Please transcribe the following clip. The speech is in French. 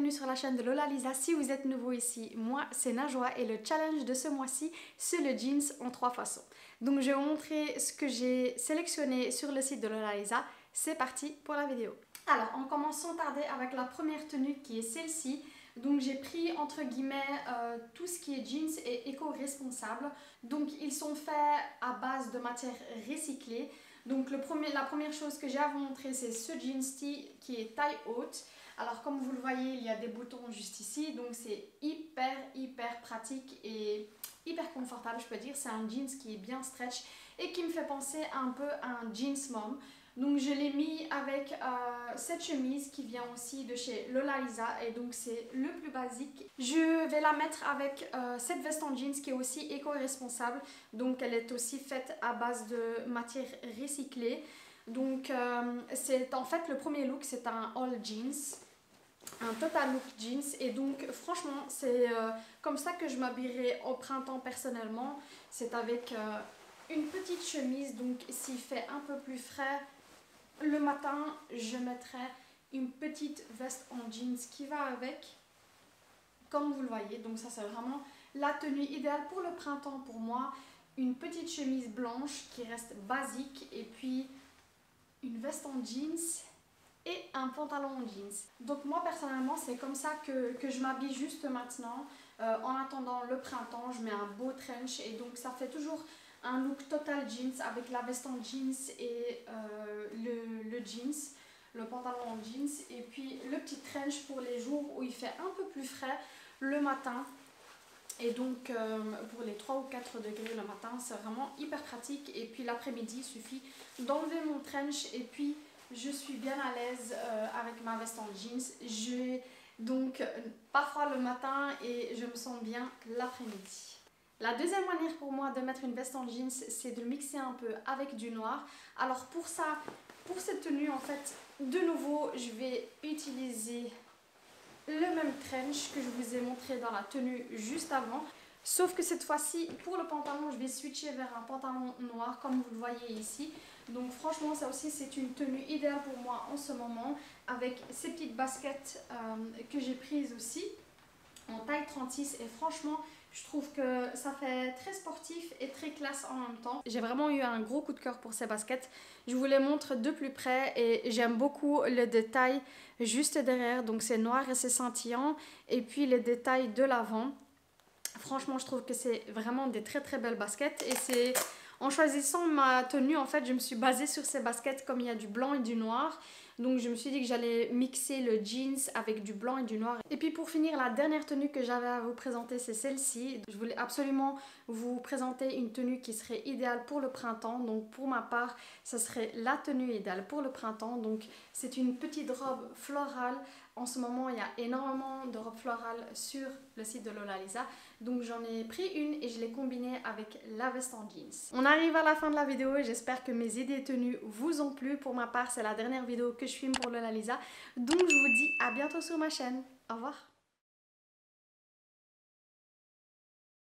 bienvenue sur la chaîne de Lola Lisa. Si vous êtes nouveau ici, moi c'est Najwa et le challenge de ce mois-ci c'est le jeans en 3 façons. Donc je vais vous montrer ce que j'ai sélectionné sur le site de Lola Lisa. C'est parti pour la vidéo. Alors on commence sans tarder avec la première tenue qui est celle-ci. Donc j'ai pris entre guillemets tout ce qui est jeans et éco-responsable. Donc ils sont faits à base de matières recyclées. Donc la première chose que j'ai à vous montrer c'est ce jeans qui est taille haute. Alors comme vous le voyez il y a des boutons juste ici, donc c'est hyper pratique et hyper confortable je peux dire. C'est un jeans qui est bien stretch et qui me fait penser un peu à un jeans mom. Donc je l'ai mis avec cette chemise qui vient aussi de chez Lola Lisa et donc c'est le plus basique. Je vais la mettre avec cette veste en jeans qui est aussi éco-responsable. Donc elle est aussi faite à base de matière recyclée. Donc c'est en fait le premier look, c'est un all jeans, un total look jeans et donc franchement c'est comme ça que je m'habillerai au printemps personnellement. C'est avec une petite chemise, donc s'il fait un peu plus frais le matin, je mettrai une petite veste en jeans qui va avec, comme vous le voyez. Donc ça c'est vraiment la tenue idéale pour le printemps pour moi. Une petite chemise blanche qui reste basique et puis une veste en jeans et un pantalon en jeans. Donc moi personnellement c'est comme ça que je m'habille juste maintenant. En attendant le printemps, je mets un beau trench et donc ça fait toujours un look total jeans avec la veste en jeans et le jeans, le pantalon en jeans et puis le petit trench pour les jours où il fait un peu plus frais le matin. Et donc pour les 3 ou 4 degrés le matin c'est vraiment hyper pratique et puis l'après-midi il suffit d'enlever mon trench et puis je suis bien à l'aise avec ma veste en jeans. Je vais donc pas froid le matin et je me sens bien l'après-midi. La deuxième manière pour moi de mettre une veste en jeans, c'est de mixer un peu avec du noir. Alors pour ça, pour cette tenue en fait, de nouveau, je vais utiliser le même trench que je vous ai montré dans la tenue juste avant. Sauf que cette fois-ci, pour le pantalon, je vais switcher vers un pantalon noir comme vous le voyez ici. Donc franchement, ça aussi c'est une tenue idéale pour moi en ce moment. Avec ces petites baskets que j'ai prises aussi en taille 36 et franchement je trouve que ça fait très sportif et très classe en même temps. J'ai vraiment eu un gros coup de cœur pour ces baskets. Je vous les montre de plus près et j'aime beaucoup le détail juste derrière. Donc c'est noir et c'est scintillant et puis les détails de l'avant. Franchement je trouve que c'est vraiment des très belles baskets et c'est en choisissant ma tenue en fait je me suis basée sur ces baskets comme il y a du blanc et du noir. Donc je me suis dit que j'allais mixer le jeans avec du blanc et du noir. Et puis pour finir, la dernière tenue que j'avais à vous présenter c'est celle-ci. Je voulais absolument vous présenter une tenue qui serait idéale pour le printemps. Donc pour ma part, ça serait la tenue idéale pour le printemps. Donc c'est une petite robe florale. En ce moment, il y a énormément de robes florales sur le site de Lola Lisa. Donc j'en ai pris une et je l'ai combinée avec la veste en jeans. On arrive à la fin de la vidéo et j'espère que mes idées tenues vous ont plu. Pour ma part, c'est la dernière vidéo que je filme pour Lola Lisa. Donc je vous dis à bientôt sur ma chaîne. Au revoir.